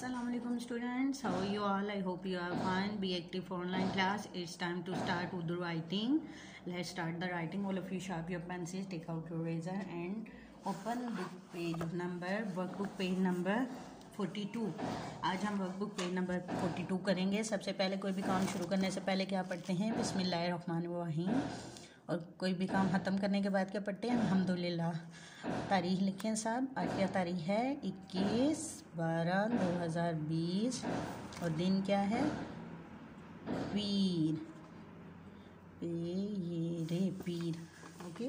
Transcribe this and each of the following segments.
Assalamualaikum students, how are you all? I hope you are fine. Be active for online class. It's time to start with the writing. Let's start the writing. All of you sharp your pencils, take out your razor and open book page number, workbook page number 42. आज हम workbook page number 42 करेंगे। सबसे पहले कोई भी काम शुरू करने से पहले क्या पढ़ते हैं? बिस्मिल्लाहिर्रहमानिर्रहीम। और कोई भी काम ख़त्म करने के बाद क्या पढ़ते हैं? अल्हम्दुलिल्लाह। तारीख लिखें साहब। आज क्या तारीख है? 21/12/2020 और दिन क्या है? पीर। पीर। ओके।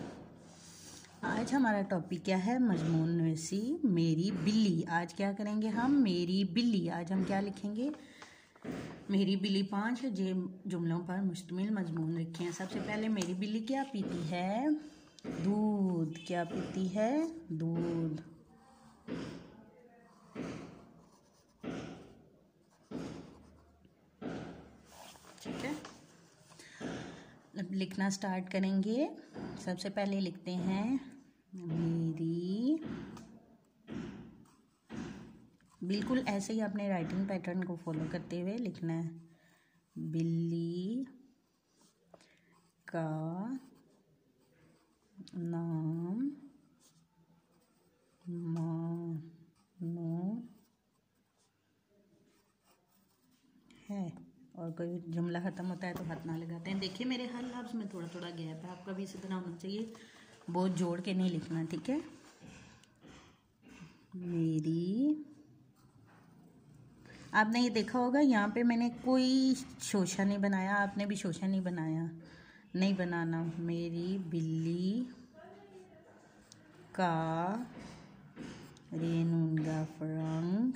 आज हमारा टॉपिक क्या है? मजमून नवीसी मेरी बिल्ली। आज क्या करेंगे हम? मेरी बिल्ली। आज हम क्या लिखेंगे? मेरी बिल्ली 5 जुमलों पर मुश्तमिल मजमून लिखे हैं। सबसे पहले मेरी बिल्ली क्या पीती है? दूध। क्या पीती है? दूध। ठीक है, अब लिखना स्टार्ट करेंगे। सबसे पहले लिखते हैं मेरी। बिल्कुल ऐसे ही अपने राइटिंग पैटर्न को फॉलो करते हुए लिखना है। बिल्ली का नाम मानो है। और कोई जुमला ख़त्म होता है तो हाथ ना लगाते हैं। देखिए मेरे हर लफ्ज़ में थोड़ा थोड़ा गैप है, आपका भी इसी तरह होना चाहिए। बहुत जोड़ के नहीं लिखना, ठीक है। मेरी, आपने ये देखा होगा यहाँ पे मैंने कोई शोशा नहीं बनाया, आपने भी शोशा नहीं बनाया, नहीं बनाना। मेरी बिल्ली का रेनून गाफ रंग,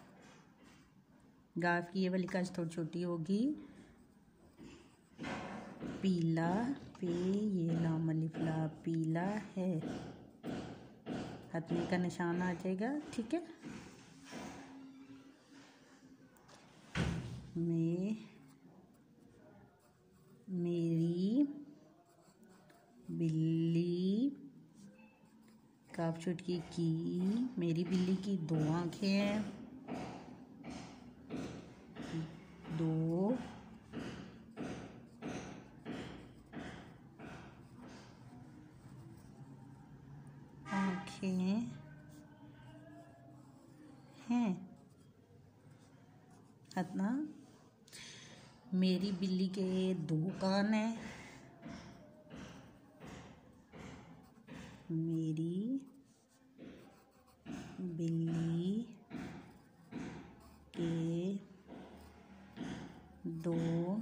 गाफ की ये वाली काज थोड़ी छोटी होगी, पीला, पे ये लाम अलिफ ला, पीला है। हथनी का निशान आ जाएगा, ठीक है। मेरी बिल्ली काफ चुटकी की, मेरी बिल्ली की 2 आँखें हैं, 2 आँखें हैं। हतना, मेरी बिल्ली के 2 कान हैं। मेरी बिल्ली के 2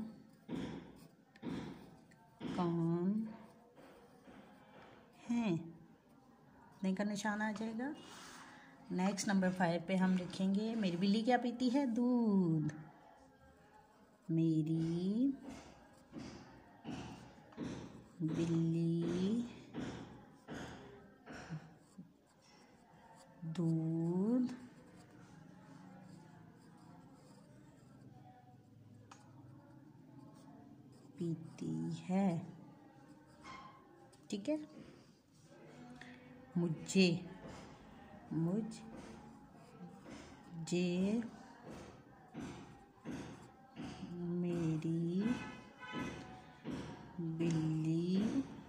कान हैं। नहीं का निशान आ जाएगा। नेक्स्ट नंबर 5 पे हम लिखेंगे मेरी बिल्ली क्या पीती है? दूध। मेरी बिल्ली दूध पीती है, ठीक है। मुझे मेरी बिल्ली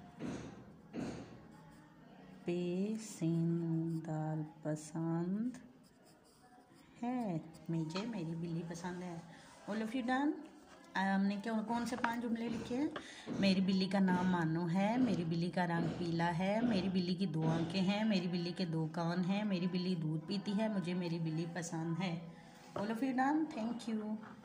पे सीनदार पसंद है। मुझे मेरी बिल्ली पसंद है। All of you done. हमने कौन से 5 जुमले लिखे हैं? मेरी बिल्ली का नाम मानो है, मेरी बिल्ली का रंग पीला है, मेरी बिल्ली की 2 आँखें हैं, मेरी बिल्ली के 2 कान हैं, मेरी बिल्ली दूध पीती है, मुझे मेरी बिल्ली पसंद है। All of you done. Thank you.